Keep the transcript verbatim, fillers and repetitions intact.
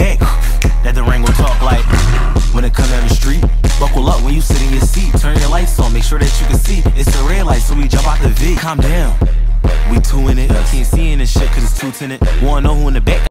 back. That the rain gon' talk like when it come down the street. Buckle up when you sit in your seat. Turn your lights on, make sure that you can see. It's a red light, so we jump out the V. Calm down, we two in it. Can't see in this shit cause it's two tinted. Wanna know who in the back?